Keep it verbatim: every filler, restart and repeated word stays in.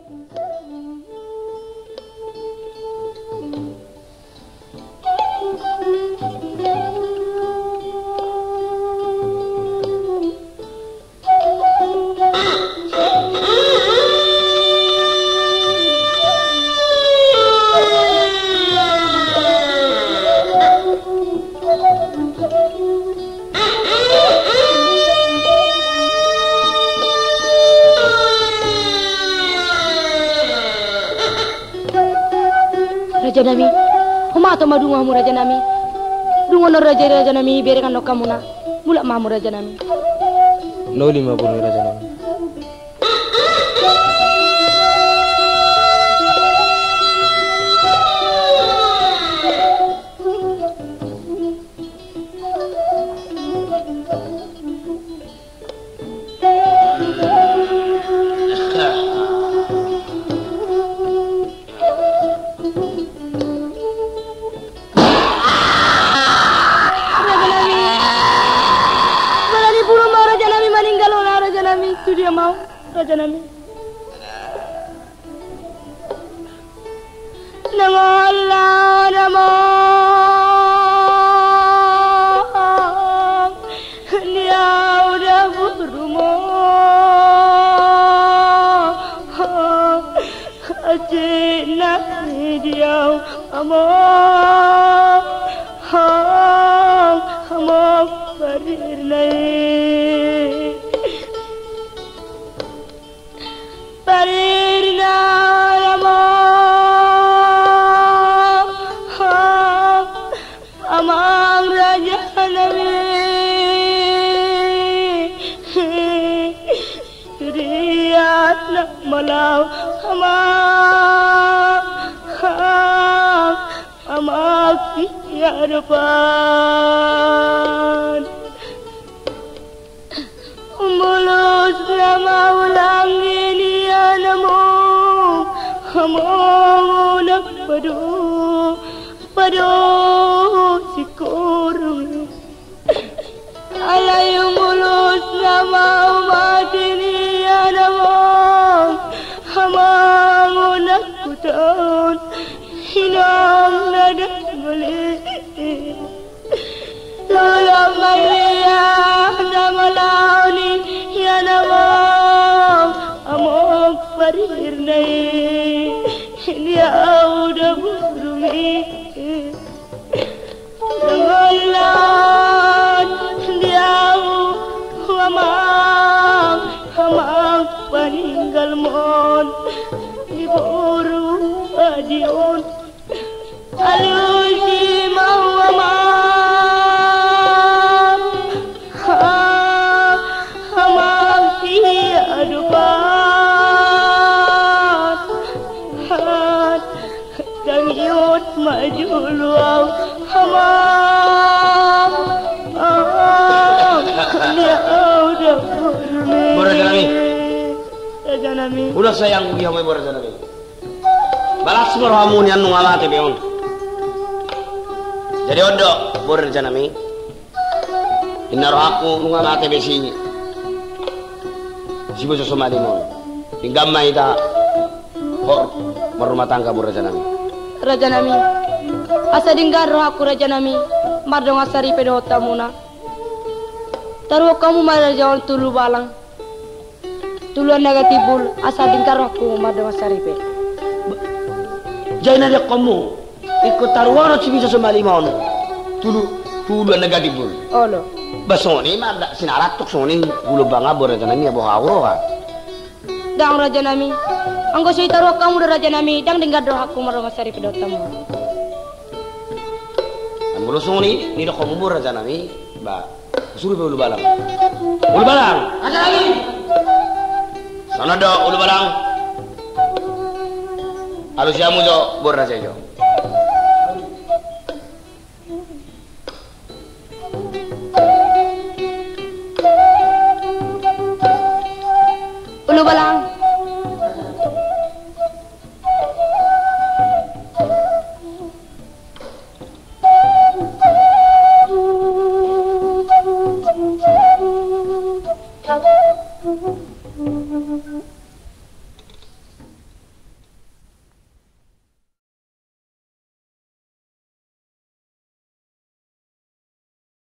Raja Nami, huma to madunga mu Raja Nami. Dungono Raja Raja Nami berekan no kamuna. Mulak mamu Raja Nami. No lima puluh Raja Nami. Dia mau Raja Nami. Nangola namo dia udah berumo ajina dia amo amo barirnai Parirna Rama Amang Raja Nami Riyat nak malau Amang Amang ya depan Mulus nama ulang ini anamu Hamu nak padu Padu sikurung Alayu mulus nama umat ini anamu Hamu nak kutun Hinam nada boleh Tolong Maria nama launi ya nama amok parirnai dia udah burumi dengalan dia amang amang paninggal mon di buru adion alusi mau amang maju luau hama dia udah Raja Nami. Raja Nami. Udah sayang dia mau Raja Nami. Balas semua kamu ni anu ngamati beon. Jadi odo Raja Nami. Inna rohaku ngamati besi. Sibu sesama dimon. Tinggal mai ta hor merumah tangga Raja Nami. Raja Nami, asa dinggar roh aku Raja Nami, mardong asari pedo tamuna. Taruh kamu marah jalan tulu balang, tuluan negatiful, asa dinggar roh aku mardong asari pe. Jangan ada kamu ikut taruhan si bisa semali mau, tulu tuluan negatiful. Oh lo. Basoni mah sinarat tuk soni bulu bangga Raja Nami abo hauro kan. Dang Raja Nami, anggo sui taruh kamu dah Raja Nami, dang dengar doa aku marong asari pedo tamu. Ambulo soni ni dah kamu Raja Nami, ba suruh ulu balang, ulu balang, Raja Nami, sana do ulu balang, halus jamu jo bor Raja jo. Ulu balang.